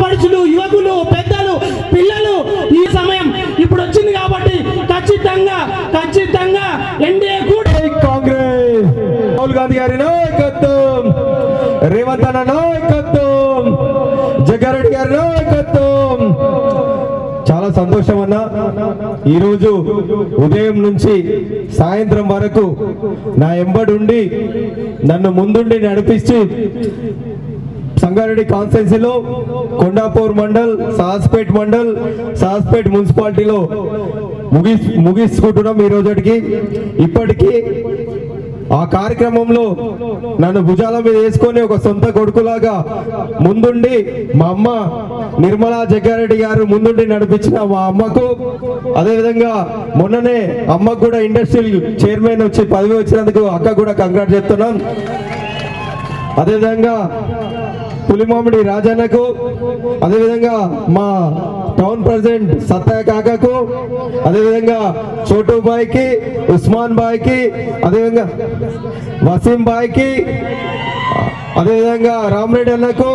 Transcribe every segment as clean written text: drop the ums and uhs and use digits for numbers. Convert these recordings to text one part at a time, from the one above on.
ఆడపడుచులు, యువకులు, పెద్దలు, పిల్లలు ఈ సమయం ఇప్పుడు వచ్చింది కాబట్టి ఖచ్చితంగా ఎన్డీఏ కూడా కాంగ్రెస్ రాహుల్ గాంధీ గారి నాయకత్వం, రేవంత్ అన్న నాయకత్వం, జగ్గారెడ్డి గారి నాయకత్వం. చాలా సంతోషం అన్న. ఈరోజు ఉదయం నుంచి సాయంత్రం వరకు నా ఎంబడుండి నన్ను ముందుండి నడిపించి సంగారెడ్డి కాన్స్టిట్యున్సీలో కొండాపూర్ మండల్, సాస్పేట్ మున్సిపాలిటీలో ముగించుకుంటున్నాం ఈ రోజుకి. ఇప్పటికీ ఆ కార్యక్రమంలో నన్ను భుజాల మీద వేసుకొని ఒక సొంత కొడుకులాగా ముందుండి మా అమ్మ నిర్మలా జగ్గారెడ్డి గారు ముందుండి నడిపించిన మా అమ్మకు, అదేవిధంగా మొన్ననే అమ్మకు కూడా ఇండస్ట్రియల్ చైర్మన్ వచ్చి పదవి వచ్చినందుకు అక్క కూడా కంగ్రాట్ చెప్తున్నాం. అదేవిధంగా పులిమామిడి రాజన్నకు, అదేవిధంగా మా టౌన్ ప్రెసిడెంట్ సత్తయ్య కాకకు, అదేవిధంగా చోటు బాయ్కి, ఉస్మాన్ బాయ్కి, అదేవిధంగా వసీం బాయ్కి, అదేవిధంగా రామరెడ్డి అన్నకు,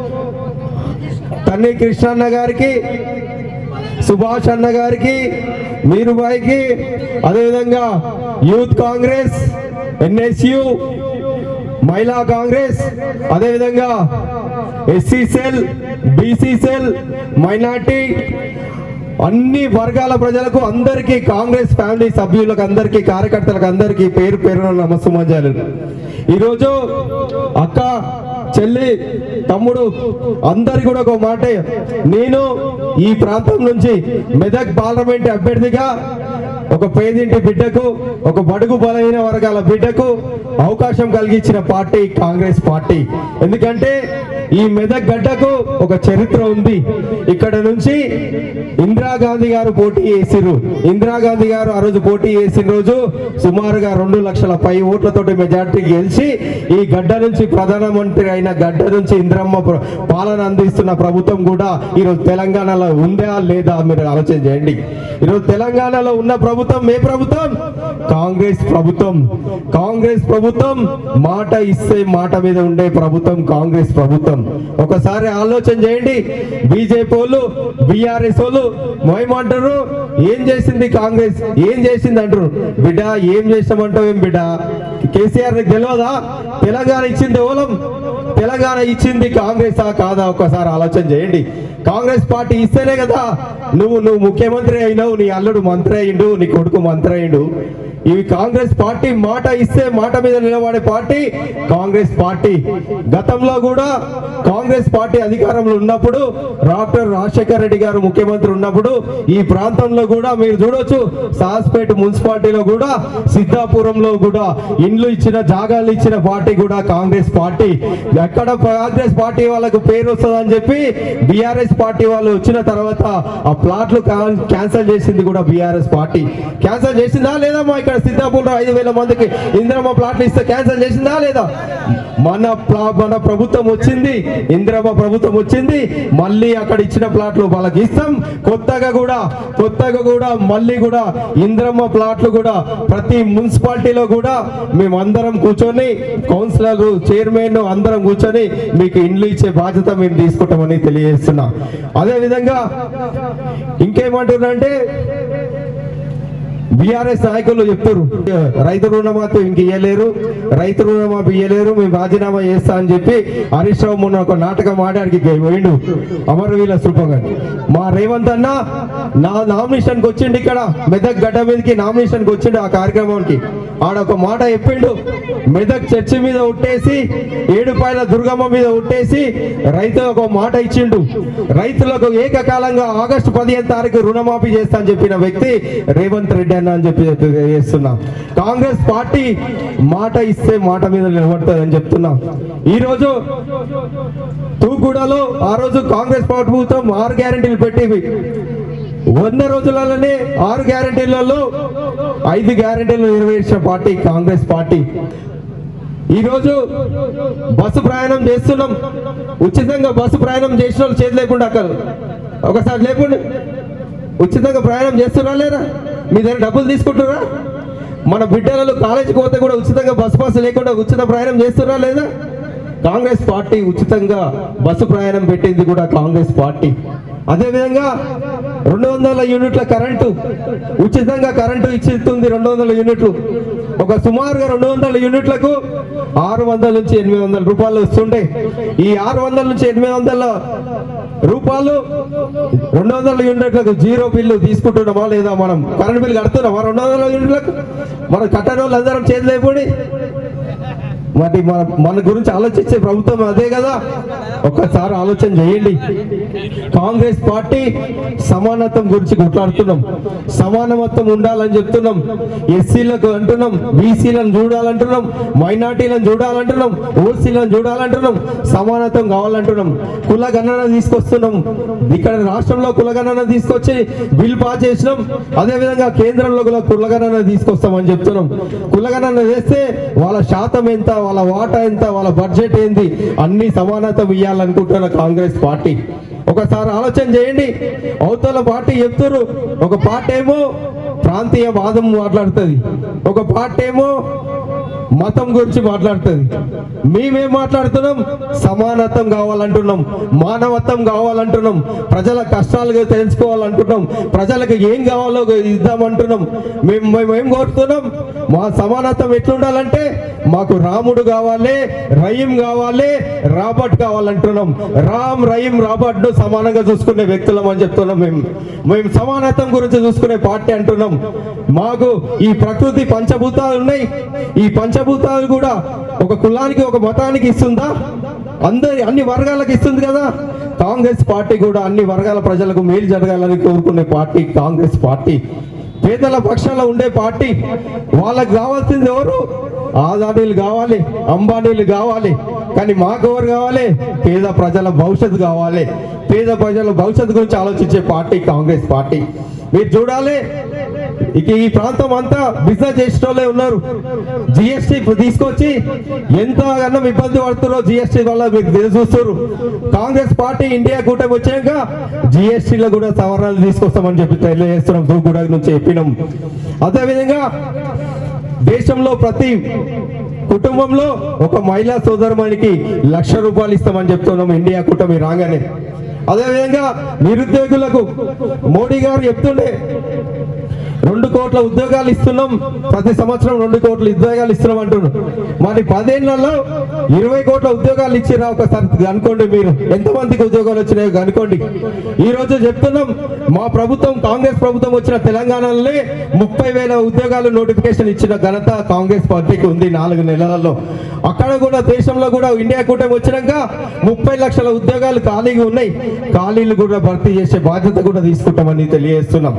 తన్ని కృష్ణన్న గారికి, సుభాష్ అన్న గారికి, మీరుబాయికి, అదేవిధంగా యూత్ కాంగ్రెస్, ఎన్ఎస్యు, మహిళా కాంగ్రెస్, అదేవిధంగా SC cell, BC cell, minority అన్ని వర్గాల ప్రజలకు అందరికీ, కాంగ్రెస్ ఫ్యామిలీ సభ్యులకు అందరికీ, కార్యకర్తలకు అందరికీ పేరు పేరున నమస్సుమంజాలు. ఈరోజు అక్క, చెల్లి, తమ్ముడు అందరికి కూడా ఒక మాట, నేను ఈ ప్రాంతం నుంచి మెదక్ పార్లమెంట్ అభ్యర్థిగా ఒక పేదింటి బిడ్డకు, ఒక బడుగు బలహీన వర్గాల బిడ్డకు అవకాశం కలిగించిన పార్టీ కాంగ్రెస్ పార్టీ. ఎందుకంటే ఈ మెదక్ గడ్డకు ఒక చరిత్ర ఉంది. ఇక్కడ నుంచి ఇందిరాగాంధీ గారు పోటీ చేసిరు. ఇందిరాగాంధీ గారు ఆ రోజు పోటీ చేసిన రోజు సుమారుగా 2 లక్షల పై ఓట్లతోటి మెజార్టీ గెలిచి ఈ గడ్డ నుంచి ప్రధానమంత్రి అయిన గడ్డ నుంచి ఇందిరమ్మ పాలన అందిస్తున్న ప్రభుత్వం కూడా ఈరోజు తెలంగాణలో ఉందా లేదా మీరు ఆలోచన చేయండి. ఈరోజు తెలంగాణలో ఉన్న ప్రభుత్వం ఏ ప్రభుత్వం? కాంగ్రెస్ ప్రభుత్వం. కాంగ్రెస్ ప్రభుత్వం మాట ఇస్తే మాట మీద ఉండే ప్రభుత్వం కాంగ్రెస్ ప్రభుత్వం. ఒకసారి ఆలోచన చేయండి. బీజేపీ వాళ్ళు, బీఆర్ఎస్ వాళ్ళు ఏమంటారు? ఏం చేసింది కాంగ్రెస్, ఏం చేసింది అంటారు. బిడ్డ ఏం చేసామంటావు? ఏం బిడ్డ, కేసీఆర్ నీకు తెలియదా? తెలంగాణ ఇచ్చింది ఓలం, తెలంగాణ ఇచ్చింది కాంగ్రెసా కాదా? ఒకసారి ఆలోచన చేయండి. కాంగ్రెస్ పార్టీ ఇస్తేనే కదా నువ్వు ముఖ్యమంత్రి అయినావు, నీ అల్లుడు మంత్రి అయ్యిండు, నీ కొడుకు మంత్రి అయ్యిండు. ఇవి కాంగ్రెస్ పార్టీ మాట ఇస్తే మాట మీద నిలబడే పార్టీ కాంగ్రెస్ పార్టీ. గతంలో కూడా కాంగ్రెస్ పార్టీ అధికారంలో ఉన్నప్పుడు, డాక్టర్ రాజశేఖర్ రెడ్డి గారు ముఖ్యమంత్రి ఉన్నప్పుడు ఈ ప్రాంతంలో కూడా మీరు చూడొచ్చు, సాస్పేట్ మున్సిపాలిటీలో కూడా, సిద్ధాపురంలో కూడా ఇండ్లు ఇచ్చిన, జాగాలు ఇచ్చిన పార్టీ కూడా కాంగ్రెస్ పార్టీ. ఎక్కడ కాంగ్రెస్ పార్టీ వాళ్ళకు పేరు వస్తుందని చెప్పి బీఆర్ఎస్ పార్టీ వాళ్ళు వచ్చిన తర్వాత ఆ ప్లాట్లు క్యాన్సిల్ చేసింది కూడా బీఆర్ఎస్ పార్టీ. క్యాన్సిల్ చేసిందా లేదా? మా ఇక్కడ సిద్ధాపూర్లో 5,000 మందికి ఇందిరమ్మ ప్లాట్లు ఇస్తే క్యాన్సిల్ చేసిందా లేదా? మన ప్రభుత్వం వచ్చింది, ఇందిరమ్మ ప్రభుత్వం వచ్చింది, మళ్ళీ అక్కడ ఇచ్చిన ప్లాట్లు వాళ్ళకి ఇస్తాం. కొత్తగా కూడా మళ్ళీ కూడా ఇందిరమ్మ ప్లాట్లు కూడా ప్రతి మున్సిపాలిటీలో కూడా మేమందరం కూర్చొని, కౌన్సిలర్లు, చైర్మన్ అందరం కూర్చొని మీకు ఇండ్లు ఇచ్చే బాధ్యత మేము తీసుకుంటామని తెలియజేస్తున్నా. అదేవిధంగా ఇంకేమంటున్నారంటే బీఆర్ఎస్ నాయకులు చెప్తారు, రైతు రుణమాఫీ ఇంక ఇయ్యలేరు, రైతు రుణమాఫీ ఇయ్యలేరు, మేము రాజీనామా చేస్తా అని చెప్పి హరీష్ రావు మొన్న ఒక నాటకం ఆడడానికి పోయిండు అమరవీల శృపంగా. మా రేవంత్ అన్న నా నామినేషన్కి వచ్చిండు, ఇక్కడ మెదక్ గడ్డ మీదకి నామినేషన్కి వచ్చిండు. ఆ కార్యక్రమానికి ఆడ ఒక మాట చెప్పిండు, మెదక్ చర్చి మీద ఉట్టేసి, ఏడుపాయల దుర్గమ్మ మీద ఉట్టేసి రైతులకు ఒక మాట ఇచ్చిండు. రైతులకు ఏకకాలంగా ఆగస్టు 15వ తారీఖు రుణమాఫీ చేస్తా అని చెప్పిన వ్యక్తి రేవంత్ రెడ్డి అన్న అని చెప్పి చేస్తున్నా. కాంగ్రెస్ పార్టీ మాట ఇస్తే మాట మీద నిలబడుతుంది అని చెప్తున్నా. ఈరోజు తూగూడలో ఆ రోజు కాంగ్రెస్ ప్రభుత్వం 6 గ్యారెంటీలు పెట్టి 100 రోజులలోనే 6 గ్యారెంటీలలో 5 గ్యారెంటీలు నెరవేర్చిన పార్టీ కాంగ్రెస్ పార్టీ. ఈరోజు బస్సు ప్రయాణం చేస్తున్నాం, ఉచితంగా బస్సు ప్రయాణం చేసిన వాళ్ళు చేతి లేకుండా అక్కడ ఒకసారి లేకుండా ఉచితంగా ప్రయాణం చేస్తున్నా లేదా? మీ దగ్గర డబ్బులు తీసుకుంటున్నారా? మన బిడ్డలు కాలేజీకి పోతే కూడా ఉచితంగా బస్సు లేకుండా ఉచిత ప్రయాణం చేస్తున్నా లేదా? కాంగ్రెస్ పార్టీ ఉచితంగా బస్సు ప్రయాణం పెట్టింది కూడా కాంగ్రెస్ పార్టీ. అదేవిధంగా 200 యూనిట్ల కరెంటు ఉచితంగా కరెంటు ఇచ్చిస్తుంది. 200 యూనిట్లు ఒక సుమారుగా 200 యూనిట్లకు 600 నుంచి 800 రూపాయలు వస్తుండే. ఈ 600 నుంచి 800 రూపాయలు 200 యూనిట్లకు జీరో బిల్లు తీసుకుంటున్నామా లేదా? మనం కరెంట్ బిల్లు కడుతున్నామా 200 యూనిట్లకు? మనం కట్టని వాళ్ళు అందరం చేతులైపోయి మరి మన గురించి ఆలోచించే ప్రభుత్వం అదే కదా. ఒక్కసారి ఆలోచన చేయండి. కాంగ్రెస్ పార్టీ సమానత్వం గురించి కొట్లాడుతున్నాం, సమానత్వం ఉండాలని చెప్తున్నాం. ఎస్సీలకు అంటున్నాం, బీసీలను చూడాలంటున్నాం, మైనార్టీలను చూడాలంటున్నాం, ఓసీలను చూడాలంటున్నాం, సమానత్వం కావాలంటున్నాం. కులగణన తీసుకొస్తున్నాం. ఇక్కడ రాష్ట్రంలో కులగణన తీసుకొచ్చి బిల్ పాస్ చేసినాం. అదేవిధంగా కేంద్రంలో కూడా కులగణన తీసుకొస్తామని చెప్తున్నాం. కులగణన చేస్తే వాళ్ళ శాతం ఎంత, వాళ్ళ వాటా ఎంత, వాళ్ళ బడ్జెట్ ఏంది, అన్ని సమానత్వం ఇవ్వాలనుకుంటున్న కాంగ్రెస్ పార్టీ. ఒకసారి ఆలోచన చేయండి. అవతల పార్టీ చెప్తారు, ఒక పార్టీ ఏమో ప్రాంతీయ వాదం మాట్లాడుతుంది, ఒక పార్టీ ఏమో మతం గురించి మాట్లాడుతుంది. మేమేం మాట్లాడుతున్నాం? సమానత్వం కావాలంటున్నాం, మానవత్వం కావాలంటున్నాం, ప్రజల కష్టాలు తెలుసుకోవాలంటున్నాం, ప్రజలకు ఏం కావాలో ఇద్దామంటున్నాం. మేము ఏం కోరుతున్నాం? మా సమానత్వం ఎట్లుండాలంటే మాకు రాముడు కావాలి, రహీం కావాలి, రాబర్ట్ కావాలంటున్నాం. రామ్, రహీం, రాబర్ట్ ను సమానంగా చూసుకునే వ్యక్తులం అని చెప్తున్నాం. మేము సమానత్వం గురించి చూసుకునే పార్టీ అంటున్నాం. మాకు ఈ ప్రకృతి పంచభూతాలు ఉన్నాయి. ఈ పంచభూతాలు కూడా ఒక కులానికి, ఒక మతానికి ఇస్తుందా? అన్ని వర్గాలకు ఇస్తుంది కదా. కాంగ్రెస్ పార్టీ కూడా అన్ని వర్గాల ప్రజలకు మేలు జరగాలని కోరుకునే పార్టీ కాంగ్రెస్ పార్టీ. పేదల పక్షాన ఉండే పార్టీ. వాళ్ళకి కావాల్సింది ఎవరు? ఆదానీలు కావాలి, అంబానీలు కావాలి. కానీ మాకు ఎవరు కావాలి? పేద ప్రజల భవిష్యత్తు కావాలి. పేద ప్రజల భవిష్యత్తు గురించి ఆలోచించే పార్టీ కాంగ్రెస్ పార్టీ. మీరు చూడాలి, ఇక ఈ ప్రాంతం అంతా బిజినెస్ చేసేటోళ్ళే ఉన్నారు. జిఎస్టీ తీసుకొచ్చి ఎంతగానో ఇబ్బంది పడుతున్నారో జిఎస్టీ వల్ల మీరు చూస్తారు. కాంగ్రెస్ పార్టీ ఇండియా కూటమి వచ్చాక జిఎస్టీలో కూడా సవరణలు తీసుకొస్తామని చెప్పి తెలియజేస్తున్నాం. దూకుడ నుంచి చెప్పినాం. అదేవిధంగా దేశంలో ప్రతి కుటుంబంలో ఒక మహిళా సోదరునికి 1,00,000 రూపాయలు ఇస్తామని చెప్తున్నాం ఇండియా కూటమి రాగానే. అదేవిధంగా నిరుద్యోగులకు మోడీ గారు చెప్తుండే 2 కోట్ల ఉద్యోగాలు ఇస్తున్నాం, ప్రతి సంవత్సరం 2 కోట్ల ఉద్యోగాలు ఇస్తున్నాం అంటున్నాం. మరి 10 ఏళ్లలో 20 కోట్ల ఉద్యోగాలు ఇచ్చిరా? ఒకసారి అనుకోండి. మీరు ఎంతమందికి ఉద్యోగాలు వచ్చినాయో అనుకోండి. ఈ రోజు చెప్తున్నాం, మా ప్రభుత్వం, కాంగ్రెస్ ప్రభుత్వం వచ్చిన తెలంగాణలోనే 30,000 ఉద్యోగాలు నోటిఫికేషన్ ఇచ్చిన ఘనత కాంగ్రెస్ పార్టీకి ఉంది 4 నెలలలో. అక్కడ కూడా దేశంలో కూడా ఇండియా కూటమి వచ్చినాక 30 లక్షల ఉద్యోగాలు ఖాళీగా ఉన్నాయి. ఖాళీలు కూడా భర్తీ చేసే బాధ్యత కూడా తీసుకుంటామని తెలియజేస్తున్నాం.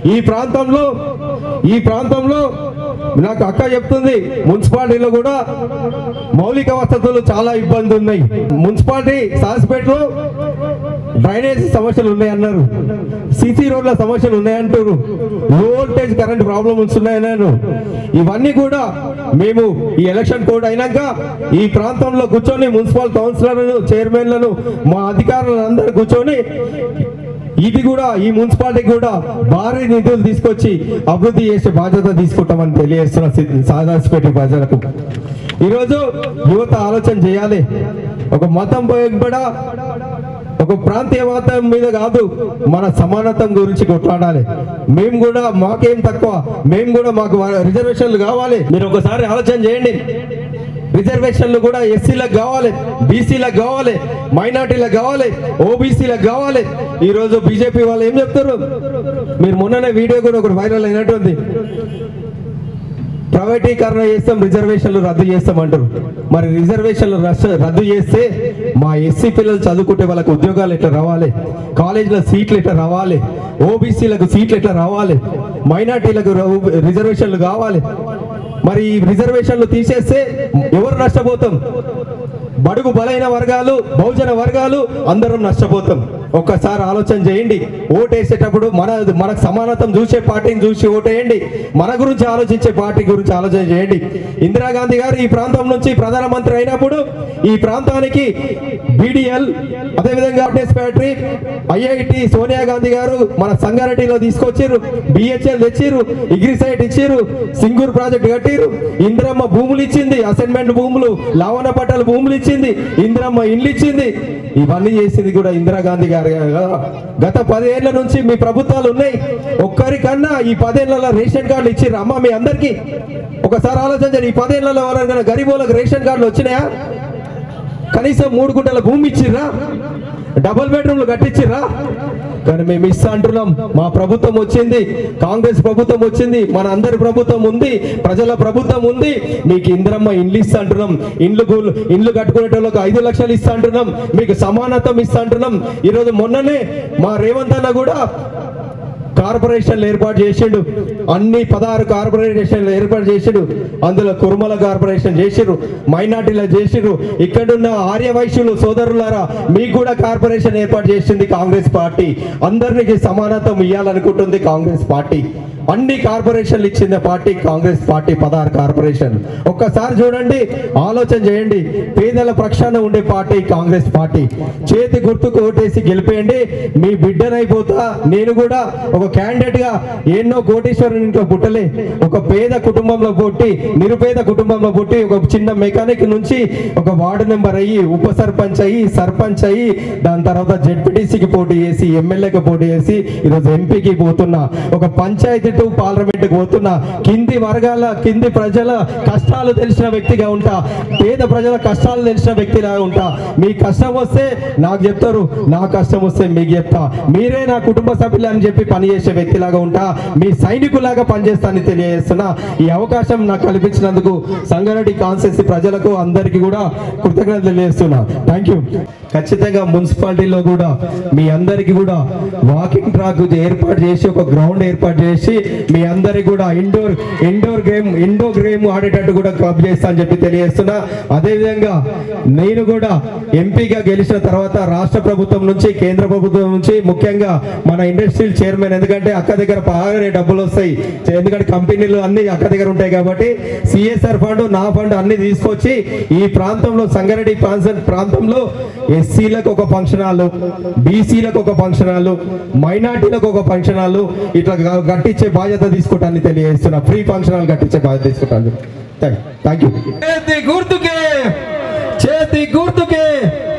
ఈ ప్రాంతంలో నాకు అక్క చెప్తుంది, మున్సిపాలిటీలో కూడా మౌలిక వసతులు చాలా ఇబ్బంది ఉన్నాయి. మున్సిపాలిటీ సాసిపేటలో డ్రైనేజ్ సమస్యలు ఉన్నాయన్నారు, సిసి రోడ్ల సమస్యలు ఉన్నాయంటారు, లో వోల్టేజ్ కరెంట్ ప్రాబ్లమ్స్ ఉన్నాయన్నారు. ఇవన్నీ కూడా మేము ఈ ఎలక్షన్ కోడ్ అయినాక ఈ ప్రాంతంలో కూర్చొని మున్సిపల్ కౌన్సిలర్లను, చైర్మన్లను, మా అధికారులను అందరూ కూర్చొని ఇది కూడా ఈ మున్సిపాలిటీ కూడా భారీ నిధులు తీసుకొచ్చి అభివృద్ధి చేసే బాధ్యత తీసుకుంటామని తెలియజేస్తున్న సాదాసిపేట ప్రజలకు. ఈరోజు యువత ఆలోచన చేయాలి. ఒక మతం కూడా, ఒక ప్రాంతీయ మతం మీద కాదు, మన సమానత్వం గురించి కొట్లాడాలి. మేము కూడా మాకేం తక్కువ, మేము కూడా మాకు రిజర్వేషన్లు కావాలి. మీరు ఒకసారి ఆలోచన చేయండి. రిజర్వేషన్లు కూడా ఎస్సీలకు కావాలి, బీసీలకు కావాలి, మైనార్టీలకు కావాలి, ఓబీసీలకు కావాలి. ఈరోజు బీజేపీ వాళ్ళు ఏం చెప్తారు? మీరు మొన్ననే వీడియో కూడా ఒకటి వైరల్ అయినట్టుంది. ప్రైవేటీకరణ చేస్తాం, రిజర్వేషన్లు రద్దు చేస్తాం అంటారు. మరి రిజర్వేషన్లు రద్దు చేస్తే మా ఎస్సీ పిల్లలు చదువుకుంటే వాళ్ళకి ఉద్యోగాలు ఎట్లా రావాలి? కాలేజీలో సీట్లు ఎట్లా రావాలి? ఓబీసీలకు సీట్లు ఎట్లా రావాలి? మైనార్టీలకు రిజర్వేషన్లు కావాలి. మరి ఈ రిజర్వేషన్లు తీసేస్తే ఎవరు నష్టపోతాం? బడుగు బలైన వర్గాలు, బహుజన వర్గాలు అందరం నష్టపోతాం. ఒక్కసారి ఆలోచన చేయండి. ఓటేసేటప్పుడు మనకు సమానత్వం చూసే పార్టీని చూసి ఓటేయండి. మన గురించి ఆలోచించే పార్టీ గురించి ఆలోచన చేయండి. ఇందిరాగాంధీ గారు ఈ ప్రాంతం నుంచి ప్రధానమంత్రి అయినప్పుడు ఈ ప్రాంతానికి బీడీఎల్, అదేవిధంగా ఫ్యాక్టరీ, ఐఐటి సోనియా గాంధీ గారు మన సంగారెడ్డిలో తీసుకొచ్చారు, బిహెచ్ఎల్ తెచ్చిరు, అగ్రిసైట్ ఇచ్చిరు, సింగూర్ ప్రాజెక్ట్ కట్టిరు, ఇందిరమ్మ భూములు ఇచ్చింది, అసైన్మెంట్ భూములు, లావణ పట్టాల భూములు ఇచ్చింది, ఇందిరమ్మ ఇండ్లు ఇచ్చింది. ఇవన్నీ చేసింది కూడా ఇందిరాగాంధీ గారు. గత 10 ఏళ్ల నుంచి మీ ప్రభుత్వాలు ఉన్నాయి. ఒక్కరికన్నా ఈ 10 ఏళ్లలో రేషన్ కార్డులు ఇచ్చిర్రు అమ్మ మీ అందరికీ? ఒకసారి ఆలోచించండి. ఈ 10 ఏళ్లలో ఎవరైనా గరీబులకు రేషన్ కార్డులు వచ్చినాయా? కనీసం 3 గుంటల భూమి ఇచ్చిర్రా? డబుల్ బెడ్రూమ్లు కట్టించిర్రా? కానీ మేము ఇస్తా అంటున్నాం. మా ప్రభుత్వం వచ్చింది, కాంగ్రెస్ ప్రభుత్వం వచ్చింది, మన అందరి ప్రభుత్వం ఉంది, ప్రజల ప్రభుత్వం ఉంది. మీకు ఇందిరమ్మ ఇండ్లు ఇస్తా అంటున్నాం. ఇండ్లు కట్టుకునేటోళ్ళకి 5 లక్షలు ఇస్తా అంటున్నాం. మీకు సమానత్వం ఇస్తా అంటున్నాం. ఈరోజు మొన్ననే మా రేవంత్ అన్న కూడా కార్పొరేషన్లు ఏర్పాటు చేసిండు. అన్ని 16 కార్పొరేషన్లు ఏర్పాటు చేసిండు. అందులో కుర్మల కార్పొరేషన్ చేసిర్రు, మైనార్టీలు చేసిర్రు. ఇక్కడున్న ఆర్యవైశ్యులు సోదరులారా, మీకు కూడా కార్పొరేషన్ ఏర్పాటు చేసింది కాంగ్రెస్ పార్టీ. అందరికి సమానత్వం ఇవ్వాలనుకుంటుంది కాంగ్రెస్ పార్టీ. అన్ని కార్పొరేషన్లు ఇచ్చిన పార్టీ కాంగ్రెస్ పార్టీ. 16 కార్పొరేషన్. ఒక్కసారి చూడండి, ఆలోచన చేయండి. పేదల పక్షాన ఉండే పార్టీ కాంగ్రెస్ పార్టీ. చేతి గుర్తుకు ఓటేసి గెలిపేయండి. మీ బిడ్డనైపోతా. నేను కూడా ఒక క్యాండిడేట్ గా ఎన్నో కోటీశ్వరుని ఇంట్లో పుట్టలే. ఒక పేద కుటుంబంలో పుట్టి, నిరుపేద కుటుంబంలో పుట్టి, ఒక చిన్న మెకానిక్ నుంచి ఒక వార్డు మెంబర్ అయ్యి, ఉప సర్పంచ్ అయ్యి, సర్పంచ్ అయ్యి, దాని తర్వాత జెడ్పీటీసీకి పోటీ చేసి, ఎమ్మెల్యేకి పోటీ చేసి, ఈరోజు ఎంపీకి పోతున్నా. ఒక పంచాయతీ పార్లమెంట్ పోతున్నా. కింది వర్గాల, కింది ప్రజల కష్టాలు తెలిసిన వ్యక్తిగా ఉంటా. పేద ప్రజల కష్టాలు తెలిసిన వ్యక్తిలాగా ఉంటా. మీ కష్టం వస్తే నాకు చెప్తారు, నా కష్టం వస్తే మీకు చెప్తా. మీరే నా కుటుంబ సభ్యులు అని చెప్పి పనిచేసే వ్యక్తిలాగా ఉంటా. మీ సైనికులాగా పనిచేస్తానని తెలియజేస్తున్నా. ఈ అవకాశం నాకు కల్పించినందుకు సంగారెడ్డి కాన్స్టిట్యూన్సీ ప్రజలకు అందరికీ కూడా కృతజ్ఞతలు తెలియజేస్తున్నా. Thank you. ఖచ్చితంగా మున్సిపాలిటీలో కూడా మీ అందరికీ కూడా వాకింగ్ ట్రాక్ ఏర్పాటు చేసి, ఒక గ్రౌండ్ ఏర్పాటు చేసి, మీ అందరికి కూడా ఇండోర్ గేమ్ ఆడేటట్టు కూడా క్లబ్ చేస్తా అని చెప్పి తెలియజేస్తున్నా. అదేవిధంగా నేను కూడా ఎంపీగా గెలిచిన తర్వాత రాష్ట్ర ప్రభుత్వం నుంచి, కేంద్ర ప్రభుత్వం నుంచి, ముఖ్యంగా మన ఇండస్ట్రియల్ చైర్మన్, ఎందుకంటే అక్క దగ్గర బాగానే డబ్బులు వస్తాయి, ఎందుకంటే కంపెనీలు అన్ని అక్క దగ్గర ఉంటాయి కాబట్టి సిఎస్ఆర్ ఫండ్, నా ఫండ్ అన్ని తీసుకొచ్చి ఈ ప్రాంతంలో, సంగారెడ్డి ప్రాంతంలో ఎస్సీలకు ఒక ఫంక్షన్ హాల్, బీసీలకు ఒక ఫంక్షన్ హాల్, మైనార్టీలకు ఒక ఫంక్షన్ హాల్ ఇట్లా కట్టించే బాధ్యత తీసుకుంటానని తెలియజేస్తున్నా. ఫ్రీ ఫంక్షన్ హాల్ కట్టించే బాధ్యత తీసుకుంటాను. Thank you. చేతి గుర్తుకే